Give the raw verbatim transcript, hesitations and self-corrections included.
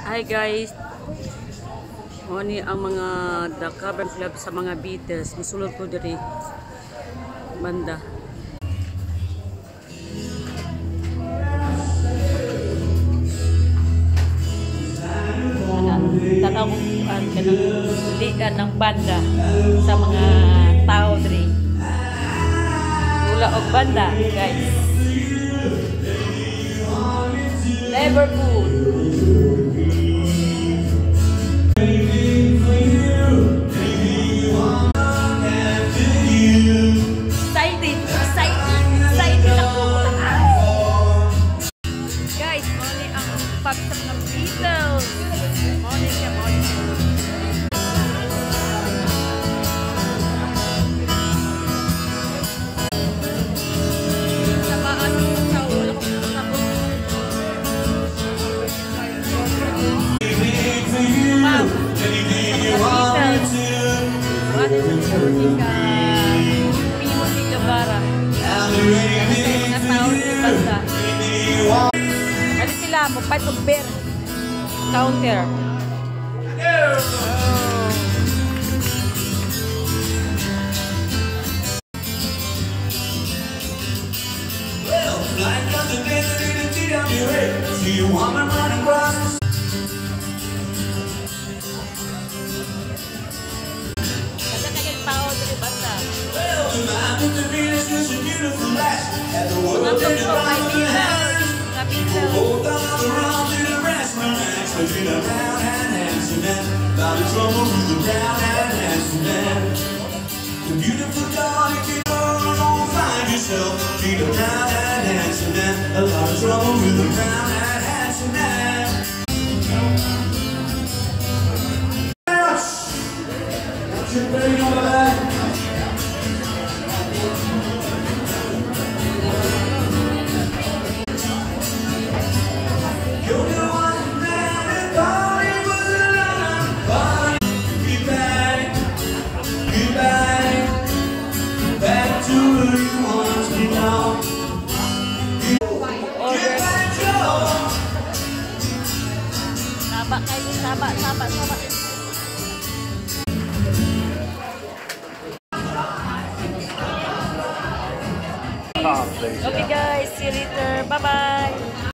Hi guys, mo ni ang mga the Cavern Club sa mga Beatles. Misulod ko diri banda. Tanaw ko ang kanang lian ng banda sa mga tao diri. Wala og banda, guys. Liverpool. Excited, excited, excited ako. Guys, muli ang pagsak ng Beatles. Muli siya, muli siya. Sabaan yung sa ulo ko sa Ma'am, Beatles. Ano yung musika? Pimo si Jabara. Mga tao sa banda. Ano sila? Magpat og bear. Counter. Well, flying comes a bit in T W A. See you woman running across. Kasi kayang tao dito banda. Well, the man with the Venus is a beautiful lass. At the world Mga of the tungkol ay right Beatles. Mga Beatles. hold on around to the restaurant. Between a brown and handsome man. Lot of trouble with the brown and handsome man. The beautiful darling, you don't find yourself. Between a brown and handsome man. A lot of trouble with the brown and handsome man. What's your thing over there? You're the one man that thought he was alone, but get back, get back, back to where you want to belong. Get back, Joe. Saba kayo, saba, saba, saba. Okay guys, see you later. Bye-bye.